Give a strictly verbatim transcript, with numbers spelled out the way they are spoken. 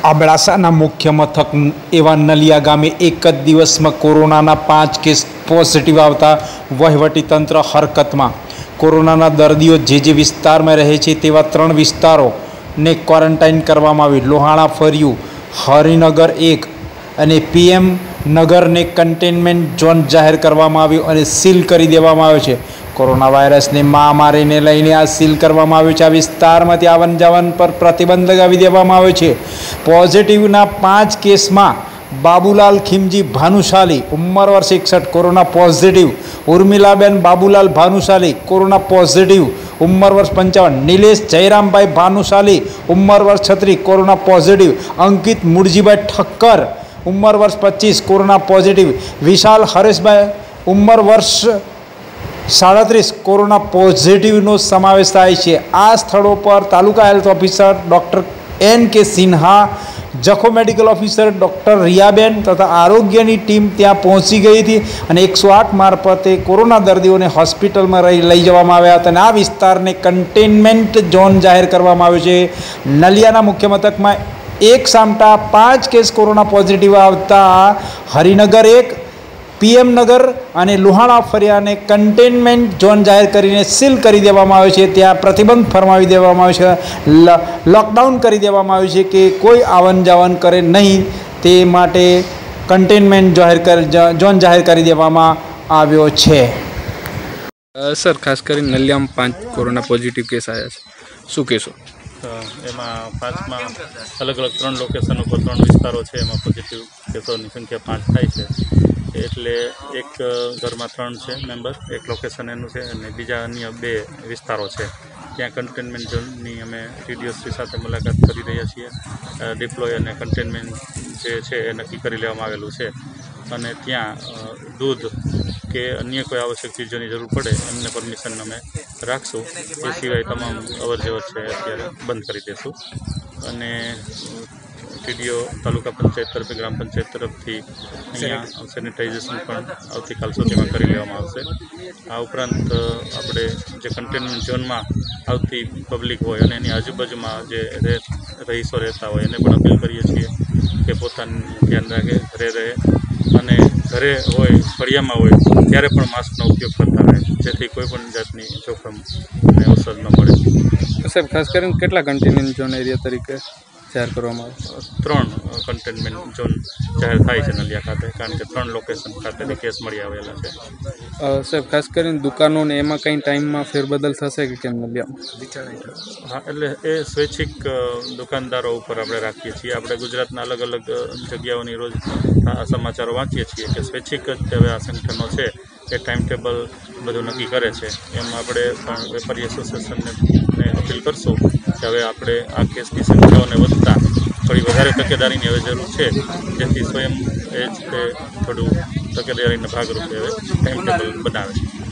અબડાસાના મુખ્ય મથક એવા નલિયા ગામે એક જ દિવસમાં કોરોનાના પાંચ કેસ પોઝિટિવ આવતા વહીવટીતંત્ર હરકતમાં। કોરોનાના દર્દીઓ જે જે વિસ્તારમાં રહે છે તેવા ત્રણ વિસ્તારોને ક્વોરન્ટાઇન કરવામાં આવ્યું। લોહાણા ફર્યું, હરિનગર એક અને પીએમ નગરને કન્ટેનમેન્ટ ઝોન જાહેર કરવામાં આવ્યું અને સીલ કરી દેવામાં આવ્યો છે। કોરોના વાયરસની મહામારીને લઈને આ સીલ કરવામાં આવ્યું છે। આ વિસ્તારમાંથી આવન જાવન પર પ્રતિબંધ લગાવી દેવામાં આવ્યો છે। પોઝિટિવના પાંચ કેસમાં બાબુલાલ ખીમજી ભાનુશાલી ઉંમર વર્ષ એકસઠ corona positive, Urmilaben Babulal Bhanushali corona positive ઉંમર વર્ષ પંચાવન, નિલેશ જયરામભાઈ ભાનુશાલી ઉંમર વર્ષ છત્રીસ કોરોના પોઝિટિવ, અંકિત મુરજીભાઈ ઠક્કર ઉંમર વર્ષ પચીસ કોરોના પોઝિટિવ, વિશાલ હરેશભાઈ ઉંમર વર્ષ સાડત્રીસ કોરોના પોઝિટિવનો સમાવેશ થાય છે। આ સ્થળો પર taluka health officer doctor N K Sinha, Jakhau medical officer doctor Riyaben તથા આરોગ્યની ટીમ ત્યાં પહોંચી ગઈ હતી અને એકસો આઠ મારફતે કોરોના દર્દીઓને હોસ્પિટલમાં રહી લઈ જવામાં આવ્યા હતા અને આ વિસ્તારને કન્ટેનમેન્ટ ઝોન જાહેર કરવામાં આવ્યો છે। નલિયાના મુખ્ય મથકમાં એક સામટા પાંચ કેસ કોરોના પોઝિટિવ આવતા હરિનગર એક, પીએમ નગર અને લોહાણા ફરિયાને કન્ટેનમેન્ટ ઝોન જાહેર કરીને સીલ કરી દેવામાં આવ્યો છે। ત્યાં પ્રતિબંધ ફરમાવી દેવામાં આવ્યો છે, લોકડાઉન કરી દેવામાં આવ્યું છે કે કોઈ આવન જાવન કરે નહીં, તે માટે કન્ટેનમેન્ટ જાહેર ઝોન જાહેર કરી દેવામાં આવ્યો છે। સર, ખાસ કરીને નલિયામાં પાંચ કોરોના પોઝિટિવ કેસ આવ્યા છે, શું કહેશો? એમાં પાંચમાં અલગ અલગ ત્રણ લોકેશન ઉપર ત્રણ વિસ્તારો છે, એમાં પોઝિટિવ કેસોની સંખ્યા પાંચ થાય છે। એટલે એક ઘરમાં ત્રણ છે મેમ્બર, એક લોકેશન એનું છે અને બીજા અન્ય બે વિસ્તારો છે ત્યાં કન્ટેનમેન્ટ ઝોનની અમે ટીડીઓશ્રી સાથે મુલાકાત કરી રહ્યા છીએ। ડિપ્લોય અને કન્ટેનમેન્ટ જે છે એ નક્કી કરી લેવામાં આવેલું છે અને ત્યાં દૂધ કે અન્ય કોઈ આવશ્યક ચીજોની જરૂર પડે એમને પરમિશન અમે રાખશું। એ સિવાય તમામ અવર જવર છે અત્યારે બંધ કરી દઈશું અને ટીડીઓ તાલુકા પંચાયત તરફથી ગ્રામ પંચાયત તરફથી અહીંયા સેનિટાઇઝેશન પણ આવતીકાલ સુધીમાં કરી લેવામાં આવશે। આ ઉપરાંત આપણે જે કન્ટેનમેન્ટ ઝોનમાં આવતી પબ્લિક હોય અને એની આજુબાજુમાં જે રહીશો રહેતા હોય એને પણ અપીલ કરીએ છીએ કે પોતાનું ધ્યાન રાખે, ઘરે રહે અને ઘરે હોય, ફળિયામાં હોય ત્યારે પણ માસ્કનો ઉપયોગ કરતા રહે, જેથી કોઈ પણ જાતની જોખમ અને અવસર ન મળે। સાહેબ, ખાસ કરીને કેટલા કન્ટેનમેન્ટ ઝોન એરિયા તરીકે જાહેર કરવામાં આવે? ત્રણ કન્ટેનમેન્ટ ઝોન જાહેર થાય છે નલિયા ખાતે, કારણ કે ત્રણ લોકેશન ખાતેથી કેસ મળી આવેલા છે। સાહેબ, ખાસ કરીને દુકાનો ને એમાં કંઈ ટાઈમમાં ફેરબદલ થશે કે કેમ નલિયામાં? હા, એટલે એ સ્વૈચ્છિક દુકાનદારો ઉપર આપણે રાખીએ છીએ। આપણે ગુજરાતના અલગ અલગ જગ્યાઓની રોજ સમાચારો વાંચીએ છીએ કે સ્વૈચ્છિક જ હવે આ સંગઠનો છે એ ટાઈમ ટેબલ બધું નક્કી કરે છે। એમ આપણે પણ વેપારી એસોસિએશનને અપીલ કરશું કે હવે આપણે આ કેસની સંખ્યાઓને વધતા થોડી વધારે તકેદારીની હવે જરૂર છે, જેથી સ્વયં એ જ તે થોડું તકેદારીના ભાગરૂપે હવે ટાઈમ ટેબલ બનાવે છે।